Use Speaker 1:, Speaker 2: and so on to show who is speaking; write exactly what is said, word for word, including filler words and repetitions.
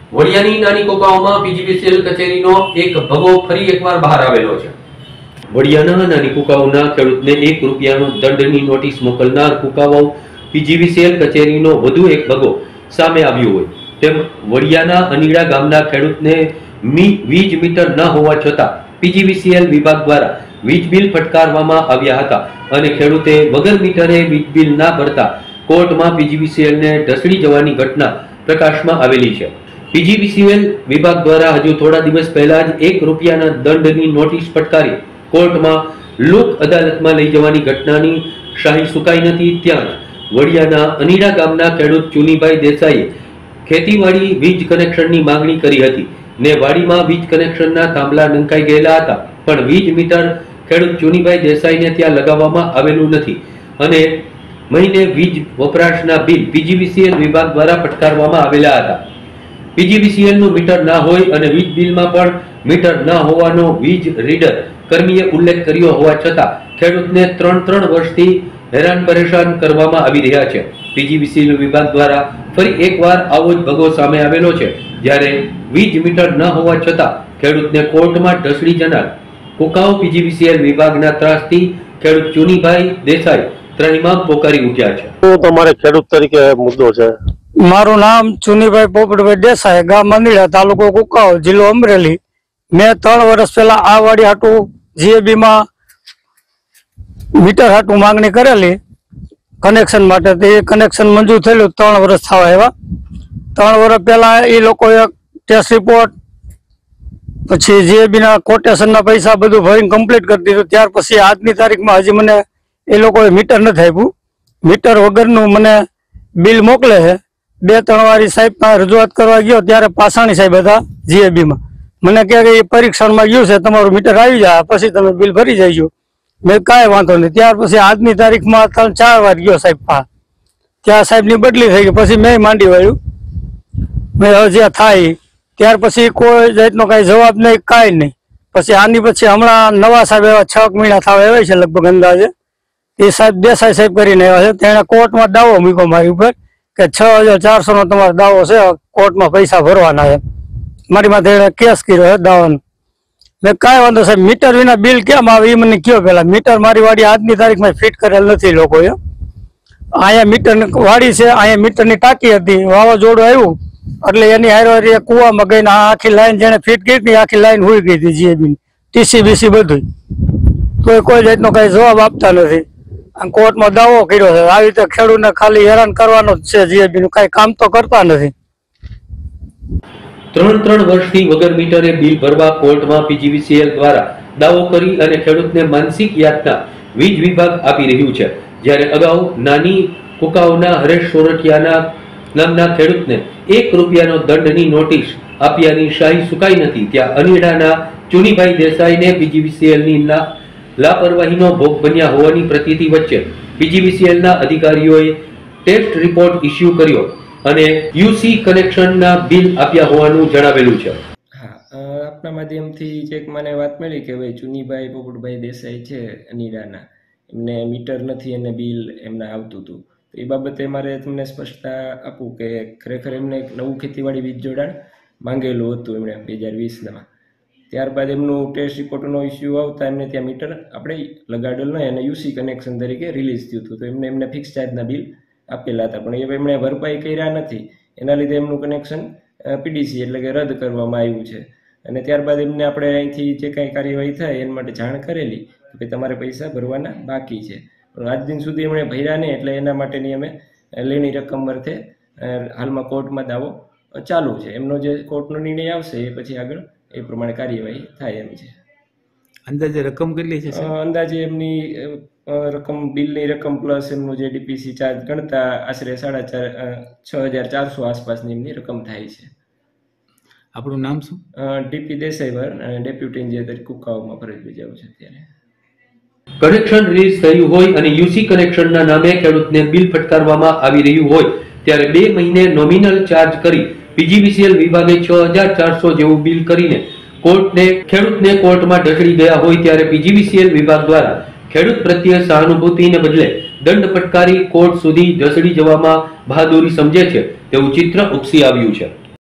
Speaker 1: વડિયાની નાની કુકાઓમાં પીજીવીસીએલ કચેરીનો એક ભગો ફરી એકવાર બહાર આવેલો છે। વડિયાના નાની કુકાઓના ખેડૂતને એક રૂપિયાનો દંડની નોટિસ મોકલનાર કુકાઓ પીજીવીસીએલ કચેરીનો વધુ એક ભગો સામે આવ્યો હોય તેમ વડિયાના અનીડા ગામના ખેડૂતને વીજ મીટર ન હોવા છતાં પીજીવીસીએલ વિભાગ દ્વારા વીજ બિલ ફટકારવામાં આવ્યા હતા અને ખેડૂતે વગર મીટરે વીજ બિલ ના ભરતા કોર્ટમાં પીજીવીસીએલને ઢસડી જવાની ઘટના પ્રકાશમાં આવેલી છે। પીજીવીસીએલ વિભાગ દ્વારા હજુ થોડા દિવસ પહેલા જ એક રૂપિયાના દંડની નોટિસ ફટકારી કોર્ટમાં લોક અદાલતમાં લઈ જવાની ઘટનાની શાહી સુકાઈ નથી। ત્યાં વડિયાના અનીડા ગામના ખેડૂત ચુનીભાઈ દેસાઈએ ખેતીવાડી વીજ કનેક્શનની માંગણી કરી હતી ને વાડીમાં વીજ કનેક્શનના થાંભલા નંખાઈ ગયેલા હતા પણ વીજ મીટર ખેડૂત ચુનીભાઈ દેસાઈને ત્યાં લગાવવામાં આવેલું નથી અને મહિને વીજ વપરાશના બિલ પીજીવીસીએલ વિભાગ દ્વારા ફટકારવામાં આવેલા હતા। પીજીવીસીએલ નું મીટર ના હોય અને વીજ બિલમાં પણ મીટર ન હોવાનો વીજ રીડર કર્મીએ ઉલ્લેખ કર્યો હોવા છતાં ખેડૂતને ત્રણ ત્રણ વર્ષથી હેરાન પરેશાન કરવામાં આવી રહ્યા છે। પીજીવીસીએલ વિભાગ દ્વારા ફરી એકવાર આવો જ ભગો સામે આવેલો છે જ્યારે વીજ મીટર ન હોવા છતાં ખેડૂતને કોર્ટમાં ઢસડી જનાર કુકાઓ પીજીવીસીએલ વિભાગના ત્રાસથી ખેડૂત ચુનીભાઈ દેસાઈ ત્રણમાં પોકારી ઉઠ્યા છે।
Speaker 2: તો તમારે ખેડૂત તરીકે મુદ્દો છે?
Speaker 3: મારું નામ ચુનીભાઈ પોપટભાઈ દેસાઈ, ગામ અનીડા, તાલુકો કુકાઓ, જિલ્લો અમરેલી। મેં ત્રણ વર્ષ પહેલા આ વાડી હાટું જીએબી માં મીટર હાટું માંગણી કરેલી કનેક્શન માટે, તે કનેક્શન મંજૂર થયેલું ત્રણ વર્ષ થવા આવ્યા। ત્રણ વર્ષ પહેલા એ લોકોએ ટેસ્ટ રિપોર્ટ પછી જીએબી ના કોટેશન ના પૈસા બધું ભરીને કમ્પ્લીટ કરી દીધું। ત્યાર પછી આજની તારીખમાં હજી મને એ લોકોએ મીટર નથી આપ્યું। મીટર વગરનું મને બિલ મોકલે છે। બે ત્રણ વારી સાહેબ રજૂઆત કરવા ગયો ત્યારે પાસાણી સાહેબ હતા જીએબી માં, મને કહે કે એ પરીક્ષણમાં ગયું છે, તમારું મીટર આવી જાય પછી તમે બિલ ભરી જઈજો। મેં કાંઈ વાંધો નહીં। ત્યાર પછી આજની તારીખમાં ત્રણ ચાર વાર ગયો સાહેબ પા, ત્યાં સાહેબની બદલી થઈ ગઈ, પછી મેં માંડી વાળ્યું, મેં હવે જ્યાં થાય ત્યાર પછી કોઈ જાતનો કાંઈ જવાબ નહીં, કાંઈ નહીં। પછી આની પછી હમણાં નવા સાહેબ એવા છ મહિના થવા આવ્યા છે લગભગ અંદાજે, એ સાહેબ દેસાઈ સાહેબ કરીને આવ્યા છે। તેણે કોર્ટમાં દાવો મૂક્યો મારી ઉપર કે છ હજાર ચારસો નો તમારો દાવો છે, કોર્ટમાં પૈસા ભરવાના છે। મારી માથે એને કેસ કર્યો છે દાવાનો। મેં કાંઈ વાંધો સાહેબ, મીટર વિના બિલ કેમ આવે એ મને કયો પેલા। મીટર મારી વાડી આજની તારીખમાં ફિટ કરેલ નથી લોકોએ। અહીંયા મીટર વાડી છે, અહીંયા મીટરની ટાંકી હતી, વાવાઝોડું આવ્યું એટલે એની હારે કુવામાં ગઈને આખી લાઈન જેને ફિટ કરી હતી આખી લાઈન હોઈ ગઈ હતી જીએબી, ટીસી બીસી બધું, તો કોઈ જાતનો કઈ જવાબ આપતા નથી। કોર્ટમાં દાવો કર્યો છે, આવી રીતે ખેડૂતને ખાલી હેરાન કરવાનો જ છે જીએબી નું, કઈ કામ તો કરતા નથી।
Speaker 1: ત્રણ ત્રણ વર્ષથી વગર મીટરે બિલ ભરવા કોર્ટમાં પીજીવીસીએલ દ્વારા દાવો કરી અને ખેડૂતને માનસિક યાતના વીજ વિભાગ આપી રહ્યું છે। જ્યારે અગાઉ નાની કુકાઓના હરેશ સોરઠિયાના નામના ખેડૂતને એક રૂપિયાનો દંડની નોટિસ આપ્યાની શાહી સુકાઈ નથી, ત્યાં અનીડાના ચુનીભાઈ દેસાઈને પીજીવીસીએલની લાપરવાહીનો ભોગ બન્યા હોવાની પ્રતીતિ વચ્ચે પીજીવીસીએલના અધિકારીઓએ ટેસ્ટ રિપોર્ટ ઇસ્યુ કર્યો અને યુસી કનેક્શનના બિલ આપ્યા હોવાનું જણાવેલું છે।
Speaker 4: હા, આપના માધ્યમથી એક મને વાત મળી કે ભાઈ ચુનીભાઈ પોપટભાઈ દેસાઈ છે અનીડાના, એમને મીટર નથી અને બિલ એમને આવતું હતું। એ બાબતે મારે તમને સ્પષ્ટતા આપું કે ખરેખર એમને એક નવું ખેતીવાડી વીજ જોડાણ માંગેલું હતું એમણે બે હજાર વીસમાં। ત્યારબાદ એમનું ટેસ્ટ રિપોર્ટનો ઇસ્યુ આવતા એમને ત્યાં મીટર આપણે લગાડેલ નહીં અને યુસી કનેક્શન તરીકે રિલીઝ થયું હતું, તો એમને એમને ફિક્સ ચાર્જના બિલ આપેલા હતા પણ એ એમણે ભરપાઈ કર્યા નથી, એના લીધે એમનું કનેક્શન પીડીસી એટલે કે રદ કરવામાં આવ્યું છે। અને ત્યારબાદ એમને આપણે અહીંથી જે કાંઈ કાર્યવાહી થાય એના માટે જાણ કરેલી કે તમારે પૈસા ભરવાના બાકી છે, પણ આજ દિન સુધી એમણે ભર્યા નહીં, એટલે એના માટેની અમે લેણી રકમ વર્થે હાલમાં કોર્ટમાં દાવો ચાલુ છે। એમનો જે કોર્ટનો નિર્ણય આવશે એ પછી આગળ એ પ્રમાણે કાર્યવાહી થાય એમ છે।
Speaker 5: અંદાજે રકમ કેટલી છે?
Speaker 4: અંદાજે એમની રકમ બિલની રકમ પ્લસ એમનું જે ડીપીસી ચાર્જ ગણતા આશરે સાડા ચાર છ હજાર ચારસો આસપાસની એમની રકમ થાય છે।
Speaker 5: આપણું નામ શું?
Speaker 4: ડીપી દેસાઈવર, ડેપ્યુટી એન્જિનિયર કુકાઓમાં ફરજ બજાવું છે અત્યારે।
Speaker 1: કનેક્શન રિલીઝ થયું હોય અને યુસી કનેક્શનના નામે ખેડૂતને બિલ ફટકારવામાં આવી રહ્યું હોય ત્યારે બે મહિને નોમિનલ ચાર્જ કરી પીજીવીસીએલ વિભાગે છ હજાર ચારસો જેવું બિલ કરીને કોર્ટને ખેડૂતને કોર્ટમાં ઢસડી ગયા હોય ત્યારે પીજીવીસીએલ વિભાગ દ્વારા ખેડૂત પ્રત્યે સહાનુભૂતિને બદલે દંડ ફટકારી કોર્ટ સુધી ઢસડી જવામાં બહાદુરી સમજે છે તેવું ચિત્ર ઉપસી આવ્યું છે।